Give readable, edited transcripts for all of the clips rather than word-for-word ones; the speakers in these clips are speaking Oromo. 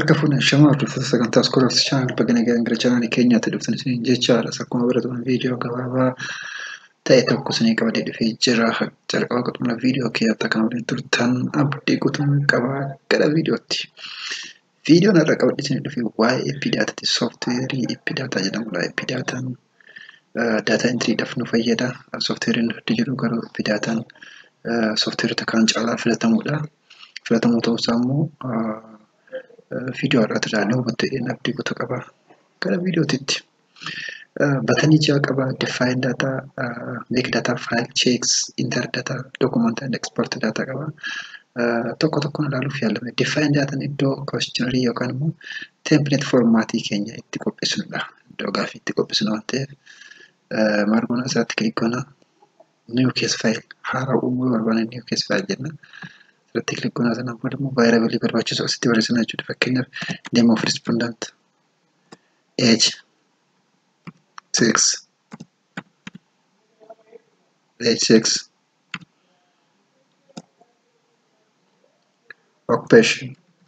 Harka shamaa hordoftoota sagantaa School of Channel baga nagaa chaanaalii keenyaatti dhuftan isiniin jechaadha. Akkuma barataman viidiyoo gabaabaa ta'e tokko isinii qabadee dhufee jira. Jalqaba qotuma viidiyoo keessatti kan waliin turtan abdii guutuun qaba gara viidiyootti. Viidiyoon irra qabadhe isinii dhufee waa'ee Epidaataati. Sooftiweerii Epidaataa jedhamudha. Epidaataan daataa entiriidhaaf nu fayyada. Sooftiweeriin nuti jedhu garuu Epidaataan sooftiweerota kaan caalaa filatamudha. Filatamuu ta'uusaa immoo viidiyoo irratti ilaalee hubattee abdii guutuu qaba. Gara viidiyootitti. Batanii ja'a qaba. Define data, make data file, checks, enter data, document and export data qaba. Tokko tokkoon ilaaluuf yaalame. Define data iddoo questionnaire yookaan immoo template formatii keenya itti qopheessinudha. Iddoo gaaffii itti qopheessinu waan ta'eef maal goona asirratti kilik goona. New case file haaraa uumuu barbaanne new case file jenna. Asirratti kilik goona sanaan booda immoo variable barbaachisu asitti barreessina jechuudha. Fakkeenyaaf name of respondent, age, sex, occupation.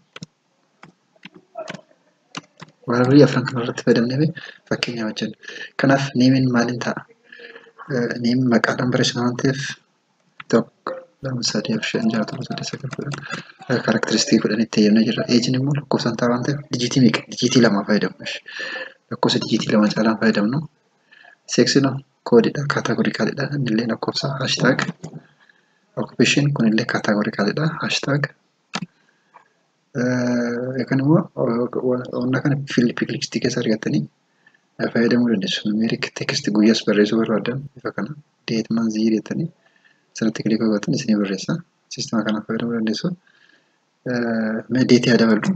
Variable afran kanarratti fayyadamnee fakkeenyaaf hojjenna. Kanaaf neemiin maaliin ta'a? Neemiin maqaadhaan barreessina waan ta'eef tokko ለምሳሌ option jaatu gosoota sagal fudhan karakteristikii fudhanii itti eeyyamnee jirra. Eejiin immoo lakkoofsaan ta'a waan ta'eef dijiitii meeqa? Dijiitii lama fayyadamna. Lakkoofsa dijiitii lama caalaan fayyadamnu. Seeksiin koodiidha, kaataagorikaalidha. Innillee lakkoofsa hashtag. Occupation kunillee kaataagorikaalidha, hashtag. Yookaan immoo wanna kana fiilipiklistii keessa argattanii fayyadamuu dandeessu. Numeerik teekistii guyyaas barreessuu barbaadan bifa kana deet manzii jettanii asirratti kilik gootanii isinii barreessa. Siistema kanaaf fayyadamuu dandeessu. Deetii haa daballu.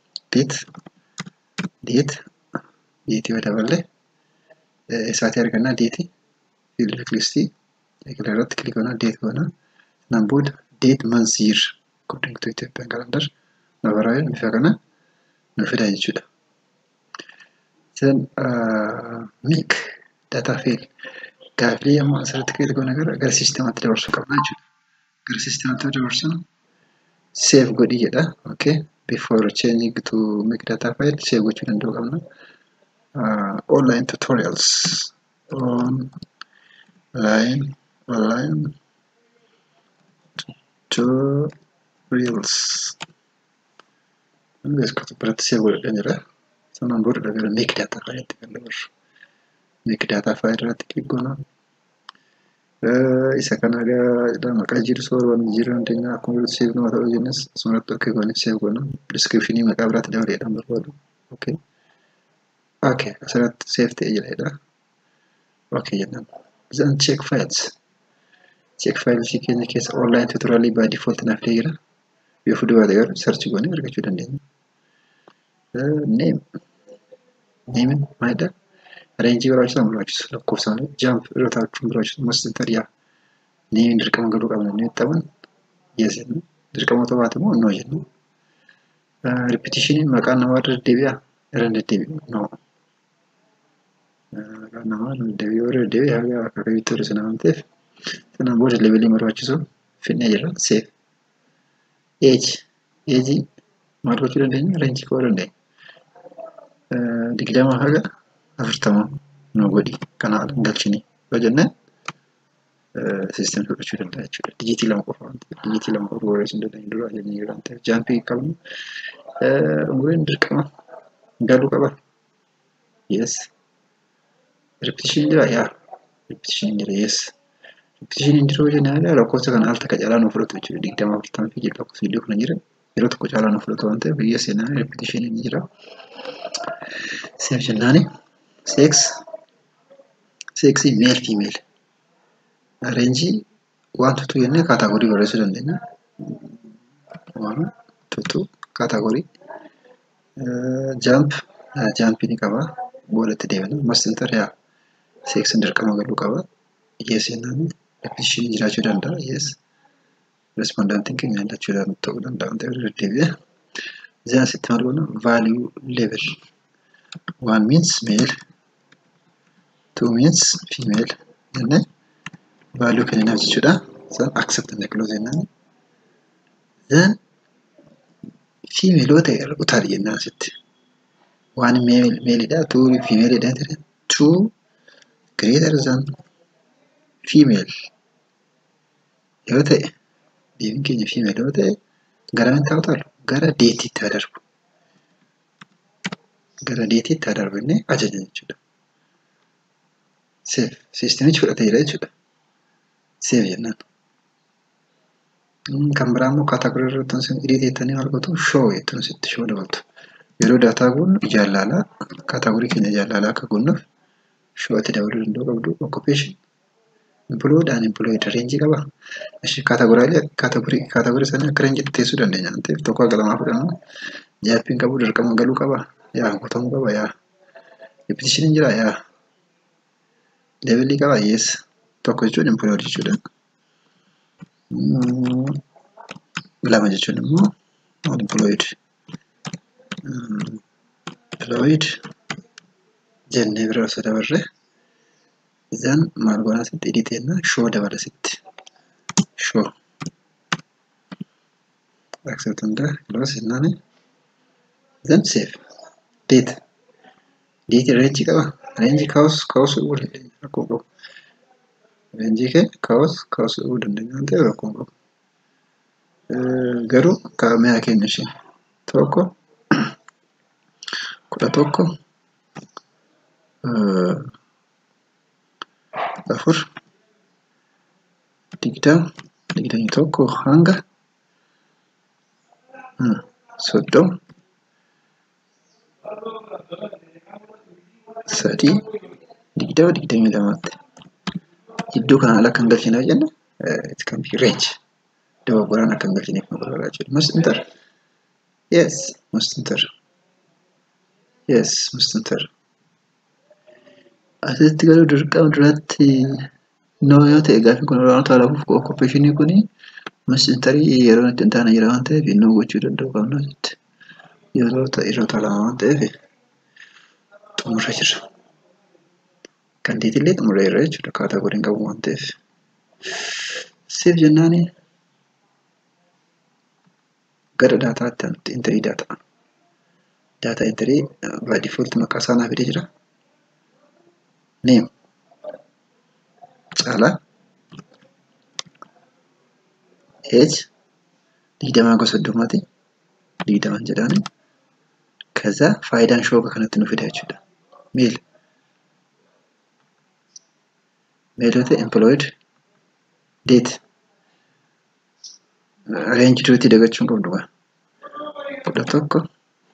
Deetii haa daballe. Isaatii argannaa deetii fiilipiklistii irratti kilik goonaa deet goonaa. Sanaan booda deet manziir according to Ethiopian calendar nabaraayin bifa kana nu fida jechuudha. Then make data fail. Gaaffii amma asirratti kilik goona gara siistemaatti dabarsuu qabna jechuudha. Gara siistemaatti dabarsuun save godhi jedha. Okay. Before changing to make data file save gochuu danda'uu qabna. Online tutorials. Online tutorials. Beeskotu biratti save godhadhan jira. Sanaan booda gara make data file itti kan dabarsu. Make data file irratti kilik goona. Isa kana maqaa jiru soorban jiru dandeenya akkuma save nama ta'uu jennas asumatti akka goone save goona. Descriptionii maqaa biraatti dabaleedhaan barbaadu. Okay. Okay. Asirratti save ta'e jedha. Okay jennaan. Then check files. Check files keenya keessa online tutorial by default naaf jira. Yoo fudhu baate garuu search goone argachuu dandeenya. Name maalidha? Range barbaachisaa barbaachisu lakkoofsaan jump irra taa'uun barbaachisu mastantariyaa. Neemiin dirqama galuu qabna ni ta'an yes jenna. Dirqama otoo baate immoo no jenna. Repetitioniin maqaan namaa irra deddeebi'a. Irra deddeebi'u no. Maqaan namaa irra deddeebi'u haga akka kabiitti hir'isa waan ta'eef sanaan booda levelii barbaachisu fidnee jirra. Save. Age maal gochuu dandeenya? Range koo dandeenya. 20 haga 40 nu godhi kana galchini yoo jenne siistem fudhachuu danda'a jechuudha. Dijiitii lama qofa waan ta'eef dijiitii lama qofa barreessuu hin dandeenye dura jennee jiran ta'eef jaampii qabnu umuriin dirqama galuu qaba. Yes. Repetition jira yaa. Repetition jira yes. Repetition jiru yoo jenne lakkoofsa kana al takka caalaa nu fudhatu jechuudha. 20 40 fi lakkoofsi illee kun jira. Yeroo tokko caalaa nu fudhatu waan ta'eef yes jennaan repetition ni jira. Save jennaani. Sex male female. Range 1 to 2 jennee kaataagorii barreessuu dandeenya. 1 to 2 kaataagorii. Jump ni qaba. Boodatti deebina. Must enter yaa. Sex dirqama galuu qaba. Yes jennaan. Repetition jiraachuu danda'a. Yes. Respondentiin keenya jechuu ta'uu danda'a waan ta'eef deddeebi'e. Then asitti maal goona? Value level. 1 means male. 2 means female. Jennee value kenninaaf jechuudha. Then accept and close jennaan. Then female yoo ta'e utaali jennaan asitti. Waan maleidha, two femaleidha ture. Two greater than female yoo ta'e, deebiin keenya female yoo ta'e, gara min ta'u taalu? Gara deetiitti haa darbu. Gara deetiitti haa darbu inni ajaja jechuudha. Save. Siistemichi fudhatee jira jechuudha. Save jennaan. Kan biraa immoo kaataagorii irratti isin edit jettanii maal gootu? Show jettuun asitti show dabaltu. Yeroo daataa guunnu ijaan ilaalaa, kaataagorii keenya ijaan ilaalaa akka guunnuuf show itti dabaluu danda'u qabdu. Occupation. Employed and employed range qaba. Kaataagorii isaanii akka rangeetti teessuu dandeenya. Ta'eef tokko haga lamaa fudhannu jaappiin qabu dirqama galuu qaba. Yaa guutamuu qaba yaa. Repetition jira yaa. Levelii qaba yes. Tokko jechuun employed jechuudha. Lama jechuun immoo unemployed. Employed jennee bira osoo dabarre then maal goona asitti edit jenna show dabala asitti. Show. Accept hunda close jennaan. Then save. Date. Date range qaba. Range kaa'us dhuguu dandeenya. Rakkoo qabu. Range kee kaa'us dhuguu dandeenya. Waan ta'eef rakkoo qabu. Garuu kaa'amee haa kennu isheen. Tokko 11 afur 21 hanga 30 22 iddoo kana ala kan galchinaa jenna it can be range dogoggoraan akka hin galchineef nu gargaaraa jechuudha. Must enter. Yes, must enter. Yes, must enter. Asitti garuu dirqama duratti no yoo ta'e gaaffii kun olaanoo taalafuuf occupation kuni must enter yeroo itti hin taane jira waan ta'eef no gochuu danda'u qabna jechuudha. Yeroo taalama waan ta'eef xumurra jira. Kan deetillee xumurra jira jechuudha kaataagoriin qabu waan ta'eef. Save jennaani gara daataatti entry data. Data entry by default maqaa isaa naaf fidee jira. Name Caalaa age 20 20 jedhani kaza faayidaan shooka kanatti nu fida jechuudha. Mail yoo employed date range duty dagachuun qabdu gaa 11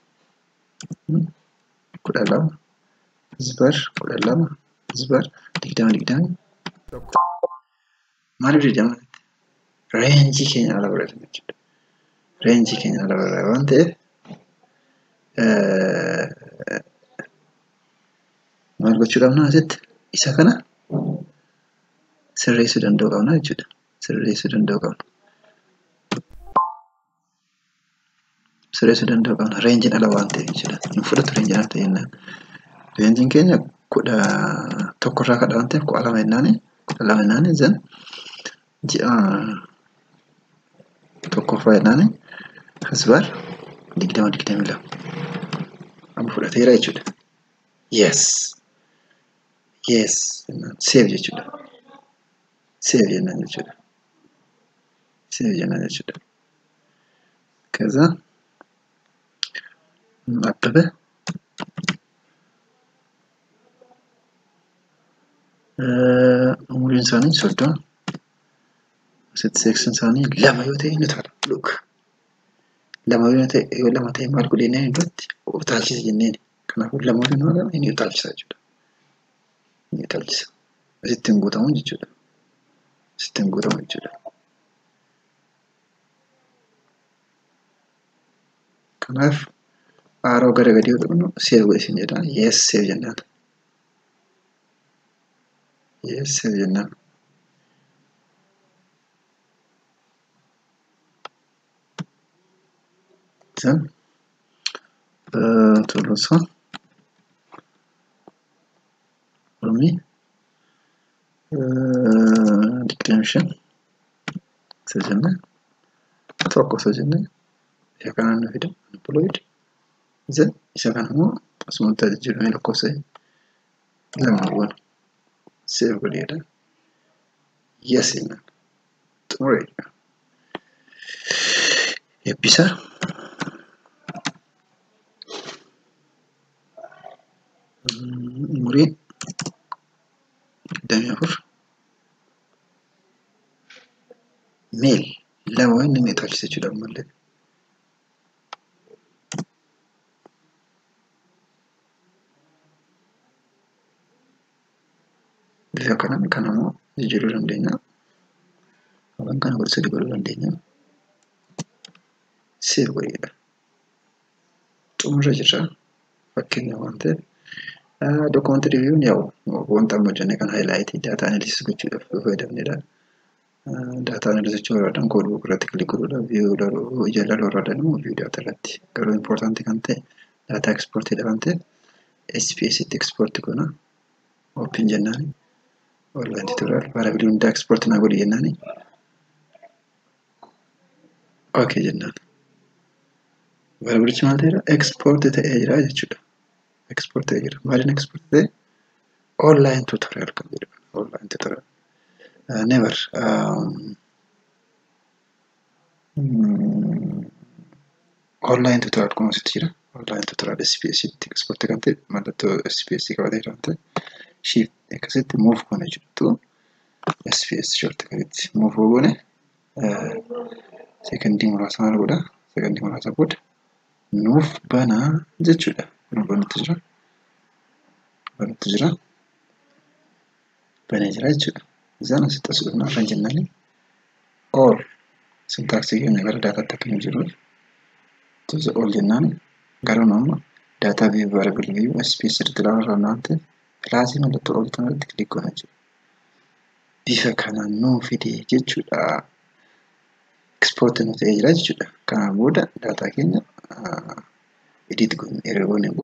12 zbar 12 zbar 20 maaliif jedhama range keenya ala barreeffame jechuudha. Range keenya ala barreeffame waan ta'eef maal gochuu qabna asitti isa kana sirreessuu danda'u qabna jechuudha. Sirreessuu danda'u qabna. Range ala waan ta'eef jechuudha. Hin fudhatu range ala ta'e jennaan. Range keenya 11 irraa kadha waan ta'eef 12 jennaani zan ji'a tokkoffaa jennaani hasbar 20 amma fudhateera jechuudha. Yes save jechuudha. Save jennaan jechuudha. Kaza Abbebe umuriin isaanii 30 asitti seeksiin isaanii 2 yoo ta'e ni ta'a. Look 2 yoo ta'e maal godheenee irratti utaalchisa jenneen. Kanaafuu 2 waliin walaana inni utaalchisa jechuudha. Inni utaalchisa. Asitti hin guutamu jechuudha. Kanaaf aaroo gara gadii yoo ta'u save godhisin jedhaan yes save jennaan. Then Tolosa Rumi declaration sajenne tokko sajenne ya kanaan nu fida unemployed. Then isa kana immoo asuma tajaajilamee lakkoofsa lammiiwwan save godheedha. Yes innan xumureedha. Eebbisa. Umuriin 24. Meel lama inni meeqaachisa jechuudha ammallee. Bifa kanaan kana immoo jijjiiruu dandeenya. Waan kana gosa sadii godhuu dandeenya. Save godheedha. Xumura jirra. Fakkeenya waan ta'eef. Document review yaa'u wanta amma hojjenne kan highlight data analysis gochuudhaaf fayyadamnedha. Data analysis jechuun koodii bu'uura irratti kilik godhuudha. View jala lorraadhaan immoo view data irratti. Garuu important kan ta'e data export kan ta'e SPS itti export goona. Open jennaani. Online tutorial variable hunda export naa godhi jennaani. Okay jennaan. Variable maal ta'eedha? Export ta'ee jira jechuudha. Export ta'ee jira. Maaliin export ta'e? Online tutorial kan jedhamu. Online tutorial. Never online tutorial kun asitti jira. Online tutorial SPS itti export kan ta'e mallattoo SPS qabatee kan ta'e shift akkasitti move goone jirtu SPS shortcut move goone secondii muraasa maal godha? Secondii muraasa booda nuuf banaa jechuudha. Kun banutti jira. Banutti jira. Banee jira jechuudha. Isaan asitti as dhufnaa kan jennaani all syntaxii keenya gara daataatti akka hin jirre tuusa all jennaani garuu amma data view variable view SPS irratti ilaalaa waan ta'eef kilaasii mallattoo all kanarratti kilik goona jechuudha. Bifa kanaan nuu fide jechuudha. Export nu ta'ee jira jechuudha. Kanaan booda data keenya edit goone erga goone